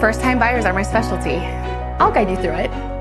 First-time buyers are my specialty. I'll guide you through it.